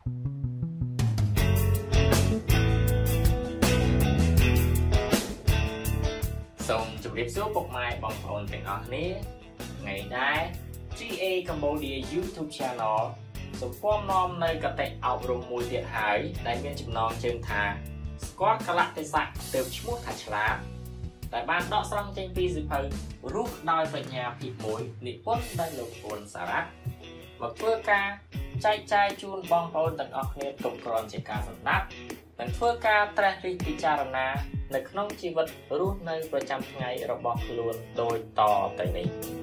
សូមជម្រាបសួរពុកម៉ែបងប្អូនទាំងអស់គ្នាថ្ងៃដែរ GA Cambodia YouTube Channel សូមពំនាំនៅកតិអប់រំមួយទៀតហើយដែលមានចំណងជើងថាស្គាល់កលៈទេសៈទើបឈ្មោះថាឆ្លាតដែលបានដកស្រង់ចេញពីសៀវភៅរស់ដោយបញ្ញាភាគ1និពន្ធដោយលោកហ៊ុនសារ៉ាត់មកធ្វើការចែកចាយជូនបងប្អូនទាំងអស់គ្នាគ្រប់គ្រាន់ជាការសម្ដាប់និងធ្វើការត្រិះរិះពិចារណានៅក្នុងជីវិតរស់នៅប្រចាំថ្ងៃរបស់ខ្លួនដូចតទៅនេះ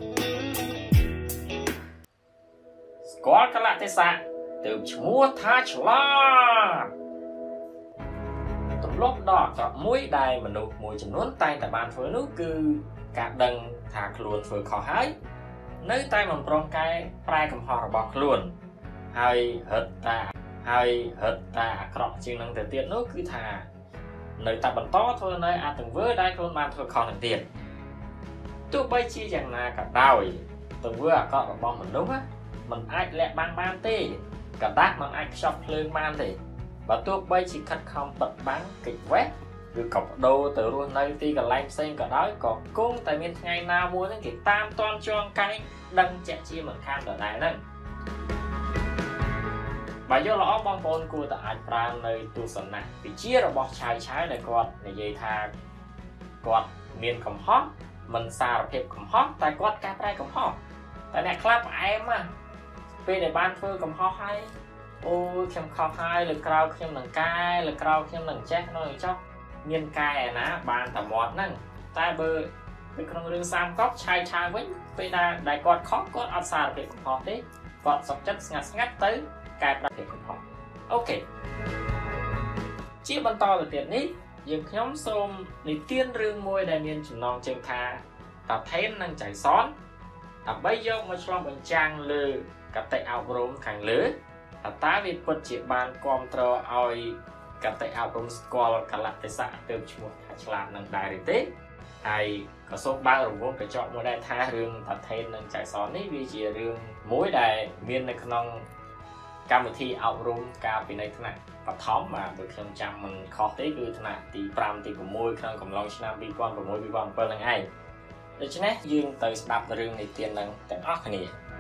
ស្គាល់កលៈទេសៈទើបឈ្មោះថាឆ្លាតទម្លាប់ដ៏អាក្រក់មួយដែលមនុស្សមួយចំនួនតែងតែបានធ្វើនោះគឺការដឹងថាខ្លួនធ្វើខុសហើយនៅតែមិនព្រមកែប្រែកំហុសរបស់ខ្លួនហើយហិតតាអាក្រក់ជាងនឹងទៅទៀតនោះគឺថានៅតែបន្តធ្វើនៅអាទង្វើដែលខ្លួនបានធ្វើខុសនឹងទៀតទោះបីជាយ៉ាងណាក៏ដោយទង្វើអាក្រក់របស់មនុស្សมันអាចលាក់បាំងបានទេกระดาษมันអាចខ្ចប់ភ្លើងបានទេបើទោះបីជាខិតខំបិទបាំងគេចវេះឬក៏បដូរទៅរស់នៅទីកន្លែងផ្សេងក៏ដោយក៏គង់តែមានថ្ងៃណាមួយហ្នឹងគេតាមទាន់ជាន់កែងដឹងជាក់ជាមិនខានដដែលហ្នឹងបើយល់ល្អបងប្អូនគួរតែអាចប្រើនៅទស្សនៈវិជ្ជារបស់ឆាយដែលគាត់និយាយថាគាត់មានកំហុសមិនសារភាពកំហុសតែគាត់កែប្រែកំហុសតែអ្នកខ្លះផ្អែមពេលដែលបានធ្វើកំហុសហើយអូខ្ញុំខុសហើយលើក្រោយខ្ញុំនឹងកែលើក្រោយខ្ញុំនឹងចេះនោះចុះមានកែឯណាបានតែមាត់ហ្នឹងតែបើនៅក្នុងរឿងសាមកប់ឆាយវិញពេលដែលគាត់ខុសគាត់អត់សារភាពកំហុសទេគាត់សុខចិត្តស្ងាត់ទៅកែប្រែភាពកំហុសអូខេជាបន្តទៅទៀតនេះយើងខ្ញុំសូមនិទានរឿងមួយដែលមានចំណងជើងថាតាថេននិងចៃសនដើម្បីយកមកឆ្លុះបញ្ចាំងលើកតិអប់រំខាងលើតើវាពិតជាបានគ្រប់គ្រងឲ្យកតិអប់រំស្គាល់កលៈទេសៈទើបឈ្មោះថាឆ្លាតនឹងដែរទេហើយក៏សូមបើករង្វង់កញ្ចក់មួយដែរថារឿងតាថេននិងចៃសននេះវាជារឿងមួយដែលមាននៅក្នុងកម្មវិធីអប់រំកាលពីនៅថ្នាក់បឋមបាទបើខ្ញុំចាំមិនខុសទេគឺថ្នាក់ទី5ទី6ក្នុងកំឡុងឆ្នាំ2006 2007ហ្នឹងឯងដូច្នេះយើងទៅស្ដាប់រឿងនិទាននឹងទាំងអស់គ្នា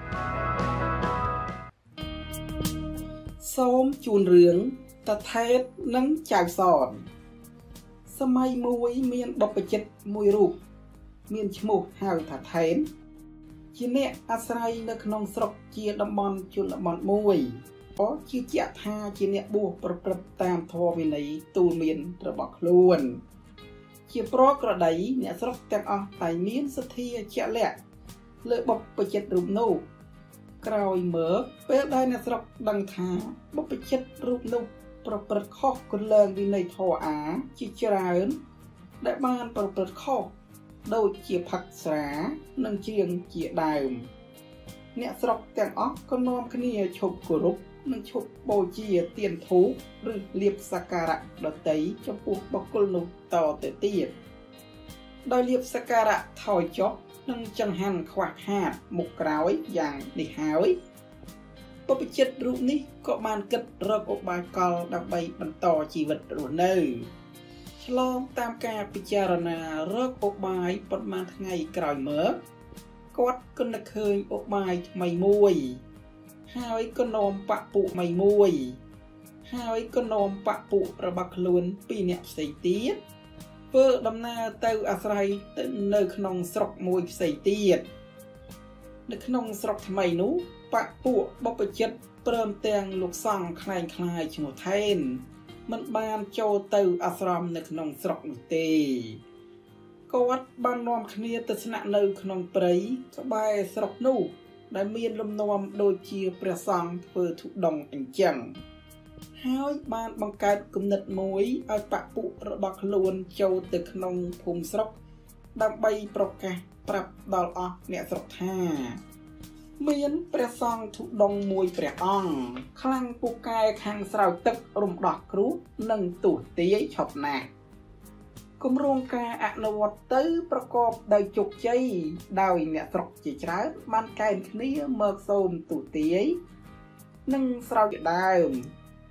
សូមជូនរឿងតាថេននិងចៅសនសម័យមួយមានបព្វជិតមួយរូបមានឈ្មោះហៅថាថេនជាអ្នកអាស្រ័យនៅក្នុងស្រុកជាតំបន់ជនបទមួយក៏ជឿជាក់ថាជាអ្នកបួសប្រព្រឹត្តតាមធម៌វិន័យទូលមានរបស់ខ្លួនជាប្រក្រតីអ្នកស្រុកទាំងអស់តែមានសទ្ធាជាក់លាក់លើបព្វជិតរូបនោះក្រោយមកពេលដែលអ្នកស្រុកដឹងថាបព្វជិតរូបនោះប្រព្រឹត្តខុសគន្លងវិន័យធម៌អាជាច្រើនដែលបានប្រព្រឹត្តខុសដូចជាផឹកស្រានិងច្រៀងជាដើមអ្នកស្រុកទាំងអស់ក៏នាំគ្នាឈប់គោរពនិងឈប់បូជាទានធូបឬលាភសក្ការៈដតីចំពោះបុគ្គលនោះតទៅទៀតដោយលាភសក្ការៈថយចុះនិងចង្ហាន់ខ្វះខាតមុខក្រោយយ៉ាងនេះហើយបព្វជិតរូបនេះក៏បានគិតរកឧបាយកលដើម្បីបន្តជីវិតរស់នៅឆ្លងតាមការពិចារណារកឧបាយប៉ុន្មានថ្ងៃក្រោយមកគាត់ក៏នឹកឃើញឧបាយថ្មីមួយហើយក៏នាំបពុថ្មីមួយហើយក៏នាំបពុរបស់ខ្លួនពីរអ្នកផ្សេងទៀតធ្វើដំណើរទៅអាស្រ័យទៅនៅក្នុងស្រុកមួយផ្សេងទៀតនៅក្នុងស្រុកថ្មីនោះបពុបព្វជិតព្រមទាំងលោកសង្ឃខ្លែងខ្លាយឈ្មោះថេនមិនបានចូលទៅអាស្រមនៅក្នុងស្រុកនោះទេគាត់បាននាំគ្នាទៅស្នាក់នៅក្នុងព្រៃក្បែរស្រុកនោះដែលមានលំនាំដូចជាព្រះសង្ឃធ្វើធុដងអញ្ចឹងហើយបានបង្កើតគំនិតមួយឲ្យបពុរបស់ខ្លួនចូលទៅក្នុងភូមិស្រុកដើម្បីប្រកាសប្រាប់ដល់អស់អ្នកស្រុកថាមានព្រះសង្ឃធុដងមួយព្រះអង្គខ្លាំងពូកែខាងស្រោចទឹករំដោះគ្រោះនិងទស្សទាយឈប់ណាស់គម្រោងការអនុវត្តទៅប្រកបដោយជោគជ័យដោយអ្នកស្រុកជាច្រើនបានកែនគ្នាមកសូមទស្សទាយនិងស្រោចដើម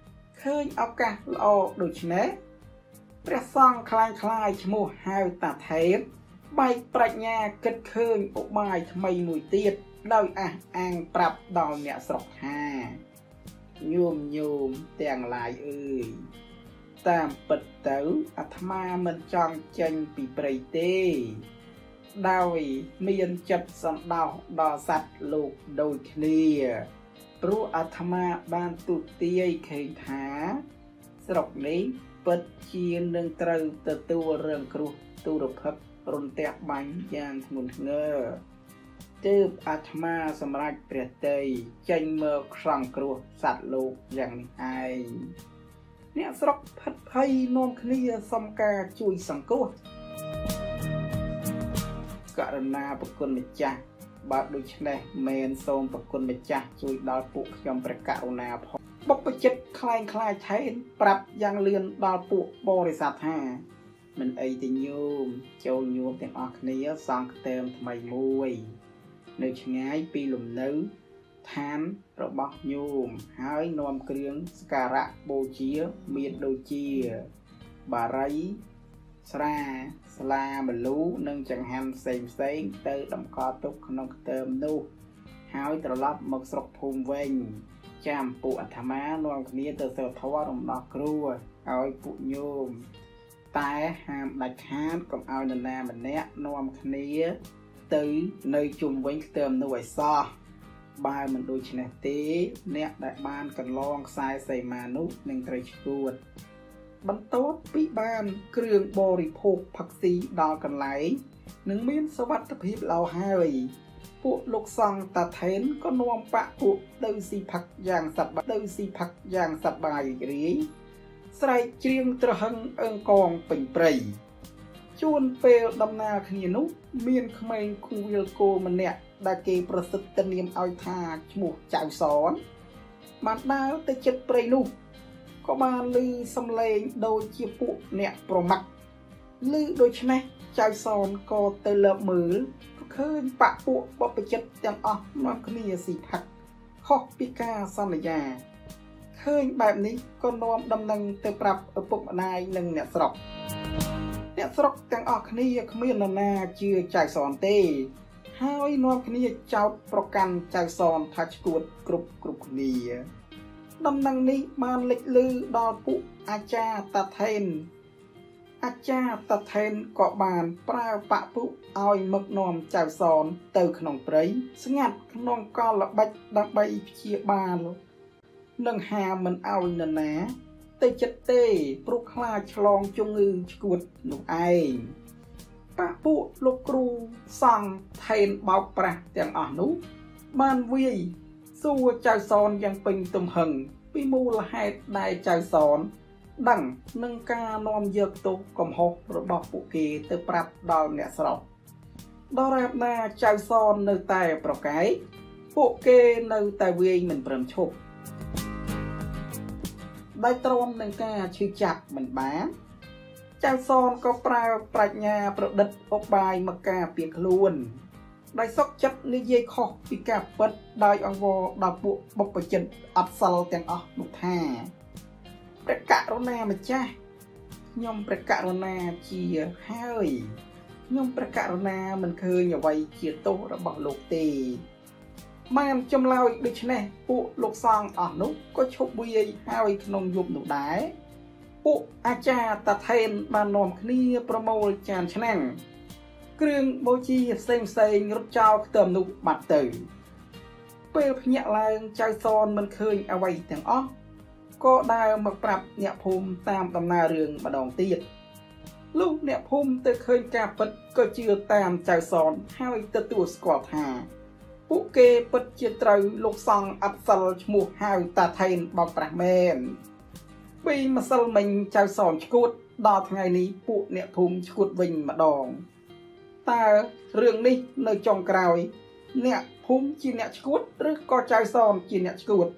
ឃើញឱកាសល្អដូច្នេះព្រះសង្ឃខ្លាយឈ្មោះហៅតាថេរបែកប្រាជ្ញាគិតឃើញឧបាយថ្មីមួយទៀតដោយអះអាងប្រាប់ដល់អ្នកស្រុកថាញោមទាំងឡាយអើយតាមពិតទៅអាត្មាមិនចង់ចេញពីព្រៃទេដោយមានចិត្តសន្តោសដល់សត្វលោកដូចគ្នាព្រោះអាត្មាបានទូទាយឃើញថាស្រុកនេះពិតជានឹងត្រូវទទួលរឿងគ្រោះទុរភិក្សរន្ទះបាញ់យ៉ាងធ្ងន់ធ្ងរទើបអាត្មាសម្រេចព្រះតីចេញមកសង្គ្រោះសត្វលោកយ៉ាងនេះឯងអ្នកស្រុកផិតភ័យនាំគ្នាសុំការជួយសង្គ្រោះករណាប្រគុណម្ចាស់បើដូច្នេះមែនសូមប្រគុណម្ចាស់ជួយដល់ពួកខ្ញុំព្រះករុណាផងបុព្វជិតខ្លែងខ្លាយថេនប្រាប់យ៉ាងលឿនដល់ពួកបរិស័ទថាមិនអីទេញោមចូលញោមទាំងអស់គ្នាសង់ខ្ទមថ្មីមួយនៅឆ្ងាយពីលំនៅឋានរបស់ញោមហើយនាំគ្រឿងសក្ការៈបូជាមានដូចជាបារីស្រាស្លាមលូនិងចង្ហាន់ផ្សេងទៅតម្កល់ទុកក្នុងខ្ទមនោះហើយត្រឡប់មកស្រុកភូមិវិញចាំពួកអាត្មានាំគ្នាទៅសូត្រធម៌រំដោះគ្រោះឲ្យពួកញោមតែហាមដាច់ខាតកុំឲ្យនរណាម្នាក់នាំគ្នាទៅនៅជុំវិញខ្ទមនោះឲ្យសោះបើមិនដូច្នេះទេអ្នកដែលបានកន្លងខ្សែសីមានោះនឹងត្រូវឈួតបន្ទាប់ពីបានគ្រឿងបរិភោគផឹកស៊ីដល់កន្លែងនឹងមានសុវត្ថិភាពល្អហើយពួកលោកសង្ឃតាថេនក៏នាំបាក់ពួកទៅស៊ីផឹកយ៉ាងសប្បាយរីករាយស្រែកច្រៀងត្រហឹងអើងកងពេញព្រៃជួនពេលដំណើរគ្នានោះមានក្មេងគូវាលគោម្នាក់ដែលគេប្រសិទ្ធនាមឲ្យថាឈ្មោះចៅសនបានដើរទៅជិតព្រៃនោះក៏បានឮសំឡេងដូចជាពួកអ្នកប្រមាត់ឮដូច្នេះចៅសនក៏ទៅលើកមើលក៏ឃើញបាក់ពួកបព្វជិតទាំងអស់នាំគ្នាស៊ីផឹកខុសពីការសន្យាឃើញបែបនេះក៏នាំដំណឹងទៅប្រាប់ឪពុកម្ដាយនិងអ្នកស្រុកទាំងអស់គ្នាគ្មាននរណាជឿចៅសនទេហើយនាំគ្នាចោទប្រកាន់ចៅសនថាឈួតគ្រប់គ្នាដំណឹងនេះបានលេចលឺដល់ពួកអាចារ្យតាថេនក៏បានប្រើបាក់ពុឲ្យមកនាំចៅសនទៅក្នុងព្រៃស្ងាត់ក្នុងកលល្បិចដើម្បីព្យាបាលនឹងហាមមិនឲ្យនរណាទៅចិត្តទេព្រោះខ្លាចឆ្លងជំងឺឆ្កួតនោះឯងបាក់ពួកលោកគ្រូសង្ឃថេនបោកប្រាស់ទាំងអស់នោះបានវាយសួរចៅសនយ៉ាងពេញទំហឹងពីមូលហេតុដែលចៅសនដឹងនឹងការនាំយកទោសកំហុសរបស់ពួកគេទៅប្រាប់ដល់អ្នកស្រុកដរាបណាចៅសននៅតែប្រកែកពួកគេនៅតែវាយមិនព្រមឈប់ដោយទ្រាំនឹងការឈឺចាប់មិនបានចៅសនក៏ប្រើប្រាជ្ញាប្រឌិតឧបាយមកការពារខ្លួនដោយសុខចិត្តនិយាយខុសពីការពិតដោយអង្វរដល់ពួកបុព្វជិតអត់សិលទាំងអស់នោះថាព្រះករុណាម្ចាស់ខ្ញុំព្រះករុណាជាហើយខ្ញុំព្រះករុណាមិនឃើញអ្វីជាទោសរបស់លោកទេបានចម្លើយដូច្នេះពួកលោកសង្ឃអស់នោះក៏ឈប់វាយហើយក្នុងយប់នោះដែរពួកអាចារ្យតាថេនបាននាំគ្នាប្រមូលចានឆ្នាំងគ្រឿងបូជាផ្សេងរត់ចោលខ្ទមនោះបាត់ទៅពេលភ្ញាក់ឡើងចៅសនមិនឃើញអ្វីទាំងអស់ក៏ដើរមកប្រាប់អ្នកភូមិតាមដំណើររឿងម្ដងទៀតលុះអ្នកភូមិទៅឃើញការពិតក៏ជឿតាមចៅសនហើយទទួលស្គាល់ថាពួកគេពិតជាត្រូវលោកសង្ឃអត់សិលឈ្មោះហៅតាថេនបោកប្រាស់មែនពីម្សិលមិញចៅសនឈួតដល់ថ្ងៃនេះពួកអ្នកភូមិឈួតវិញម្ដងតើរឿងនេះនៅចុងក្រោយអ្នកភូមិជាអ្នកឈួតឬក៏ចៅសនជាអ្នកឈួត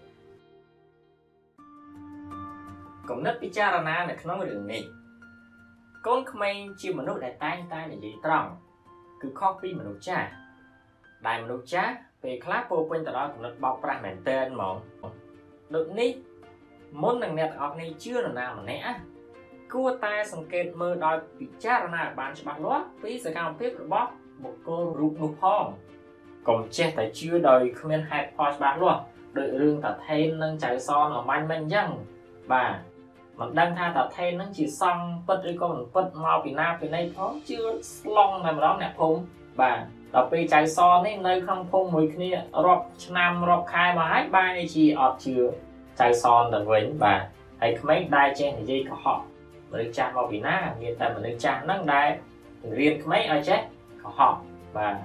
គំនិតពិចារណានៅក្នុងរឿងនេះកូនក្មេងជាមនុស្សដែលតែងតែនិយាយត្រង់គឺខុសពីមនុស្សចាស់ដែលមនុស្សចាស់ពេលខ្លះពោពេញទៅដោយគំនិតបោកប្រាស់មែនទែនហ្មងដូចនេះ muốn năng nét ở này chưa là nào mà nè cua ta sòng kẹt mơ đòi bị cha là bạn cho bạn đó vì sự cam tiếp rồi bóp một cô rụt nụ phong còn che tại chưa đời không nên hạt phò bạn luôn đợi rương ta thêm nâng chạy son ở manh manh dân và mình đang tha ta thêm nâng chỉ xong bất đi con bất mau vì nam vì nay có chưa long này mà đó nè phùng và tập đi chạy son ấy nơi không phùng mùi kia rộp năm rộp khai mà hết ba này chỉ ọt chưa chạy son là vĩnh và hay mấy đai trên thì dây của họ mới cha vào vì na hiện tại mình cha nâng đai riêng mấy ai chết của họ và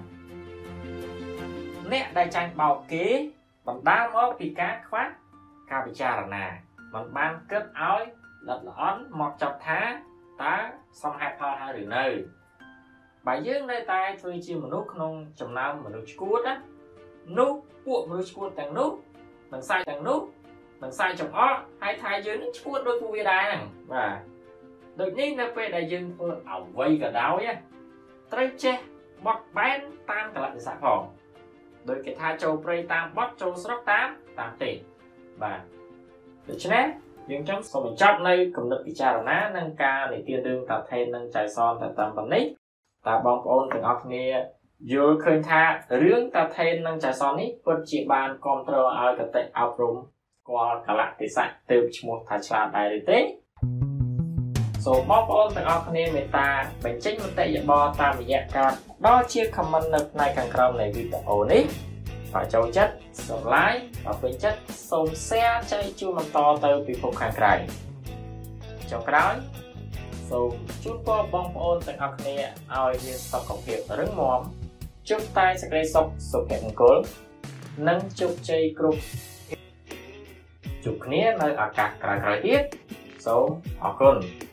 nè đai tranh bào kế bằng đá mó vì cá khoát ca bị cha là nà bằng ban kết áo lật lõn một chọc thá tá xong hai pha hai rửa nơi bài dương nơi tay thôi chi một nút không chồng nào mà nút cuốt á nút cuộn nút cuốt tầng nút mình sai tầng nút mình sai chồng ó hai thai dưới nút cuốt đôi phu đai nè và đôi ní nó về đại dương phương ảo vây cả đáo nhé trai che bọt bán tam cả lại xã phòng đôi cái thai châu prey tam bọt châu sốc tám tỷ và được chứ nè nhưng trong số mình chấp này cũng được bị trả là ná nâng ca để tiên đương tạo thêm nâng chạy son tại tầm bằng nít ta bóng ôn từng ọc nghe dù khơi tha rướng ta thêm nâng chạy son nít bất chỉ bàn control ở cái tệ áo rung qua cả lạc thì sạch từ một thả trả đại lý tế số bóng ôn từng ọc nghe người ta bánh trích một tệ dạy bò ta bị dạy cả đó chia comment nực này càng krong này video nít và châu chất sống lái và bên chất sống xe chạy chua mặt to từ bị phục hàng cày trong cái đó sống chút có bóng ôn từng học nè ai viên sọc công việc rất mỏm chúc tay sẽ gây sọc sụp hẹn cố nâng chúc chơi group chúc nè nơi ở các cái tiết sống họ con